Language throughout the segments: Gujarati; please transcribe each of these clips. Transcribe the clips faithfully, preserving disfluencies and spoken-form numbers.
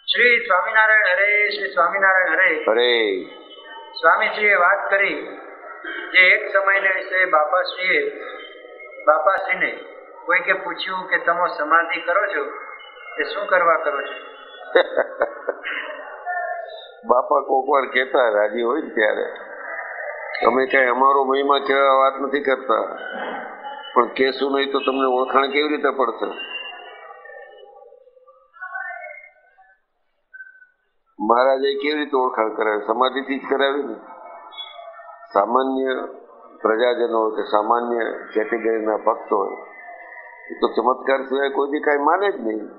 શ્રી સ્વામિનારાયણ હરે. શ્રી સ્વામિનારાયણ હરે હરે. સ્વામીશ્રીએ વાત કરી જે એક સમયને વિશે બાપાશ્રીએ બાપાશ્રીને કોઈકે પૂછ્યું કે તમે સમાધિ કરો છો તે શું કરવા કરો છો? બાપા કોક વાર કેતા રાજી હોય ને ત્યારે, અમે કઈ અમારો મહિમા કહેવા વાત નથી કરતા, પણ કેશું નહીં તો તમને ઓળખાણ કેવી રીતે પડશે? મહારાજે કેવી રીતે ઓળખાણ કરાવી? સમાધિથી જ કરાવી ને. સામાન્ય પ્રજાજનો કે સામાન્ય કેટેગરીના ભક્ત હોય એ તો ચમત્કાર સિવાય કોઈ કઈ માને જ નહીં.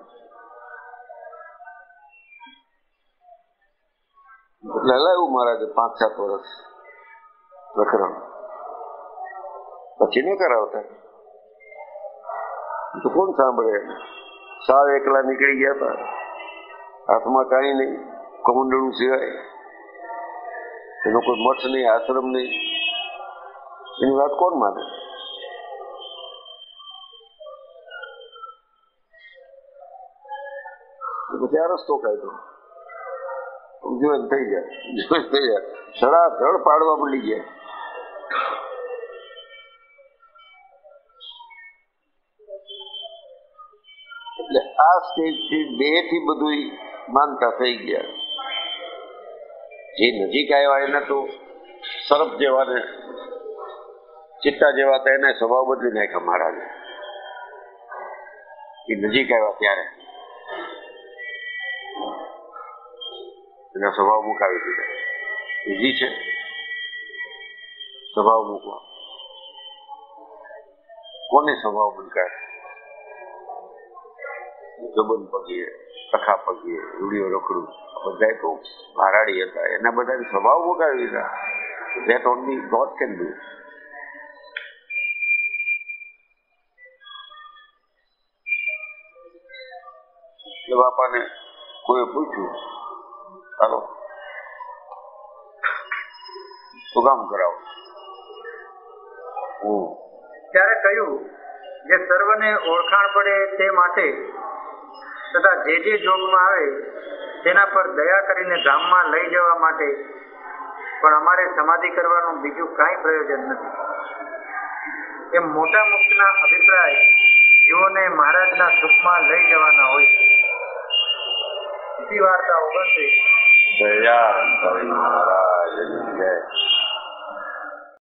એટલે હલાવ્યું મહારાજે પાંચ સાત વર્ષ પ્રકરણ, પછી નહીં કરાવતા. તો કોણ સાંભળે? સાવ એકલા નીકળી ગયા હતા, હાથમાં કાંઈ નહીં, કમંડળું સિવાય. એનો કોઈ મઠ નહીં, આશ્રમ નહીં, એની વાત કોણ માને? પછી આ રસ્તો કાઢ્યો, જોઈને થઈ જાય, જોઈને થઈ જાય, ધડાધડ પાડવા મળી ગયા. એટલે આ સ્ટેજ થી બે થી બધું માનતા થઈ ગયા. જે નજીક આવ્યા એને તો સરપ જેવા ને ચિત્તા જેવા હતા, એને સ્વભાવ બદલી નાખ્યા મહારાજે. એ નજીક આવ્યા ત્યારે એના સ્વભાવ મુકાવી દીધા. ઈઝી છે સ્વભાવ મૂકવા. કોને સ્વભાવ મૂકાય? જબન પગીએ, તખા પગીએ, રૂડિયો રખડું, બધા તો ભારાડી હતા, એના બધા સ્વભાવ મુકાવી દીધા. That only God can do. એટલે બાપાને કોઈ પૂછ્યું, ચાલો શું કામ કરાવો? ત્યારે કહ્યું જે સર્વને ઓળખાણ પડે તે માટે તથા જે જે જોગમાં આવે તેના પર દયા કરીને ધામમાં લઈ જવા માટે, પણ અમારે સમાધિ કરવાનું બીજું કાંઈ પ્રયોજન નથી. એમ મોટા મુક્તના અભિપ્રાય જીવોને મહારાજના સુખમાં લઈ જવાના હોય છે. બીજી વાર્તા ઓગણત્રીસ. દયા મહારાજ.